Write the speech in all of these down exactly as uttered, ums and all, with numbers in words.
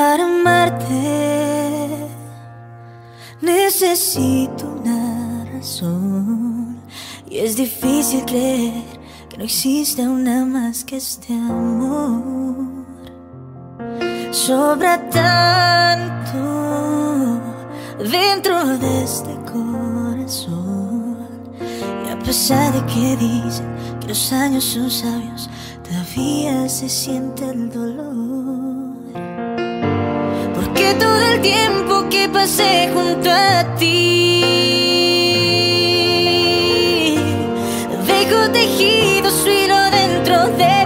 para amarte necesito una razón, y es difícil creer que no existe una más que este amor. Sobra tanto dentro de este corazón, y a pesar de que dicen que los años son sabios, todavía se siente el dolor. Porque todo el tiempo que pasé junto a ti dejo tejido su hilo dentro de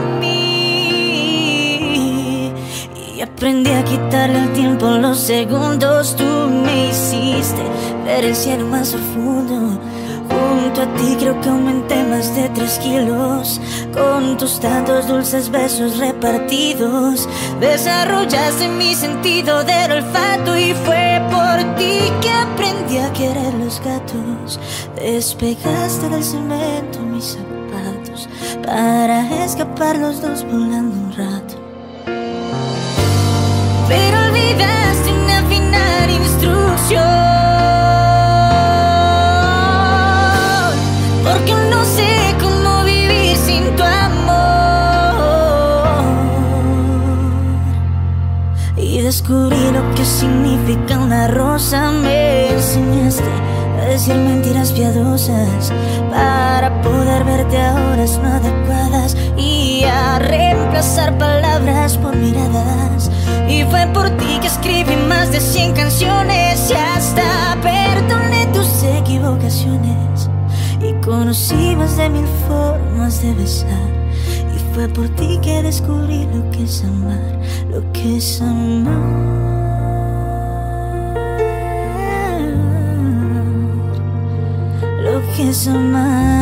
mí, y aprendí a quitarle al tiempo los segundos. Tú me hiciste ver el cielo más profundo. Junto a ti creo que aumenté más de tres kilos. Con tus tantos dulces besos repartidos, desarrollaste mi sentido del olfato, y fue por ti que aprendí a querer los gatos. Despegaste del cemento mis zapatos para escapar los dos volando un rato. Pero olvidaste una final instrucción, porque no sé cómo vivir sin tu amor. Y descubrí lo que significa una rosa. Me enseñaste a decir mentiras piadosas para poder verte a horas no adecuadas, y a reemplazar palabras por miradas. Y fue por ti que escribí más de cien canciones, y hasta perdoné tus equivocaciones. Y conocí más de mil formas de besar, y fue por ti que descubrí lo que es amar, lo que es amar, lo que es amar.